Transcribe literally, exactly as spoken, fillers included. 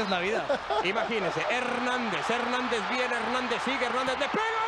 es Navidad. Imagínese, Hernández, Hernández viene, Hernández sigue, Hernández le pega.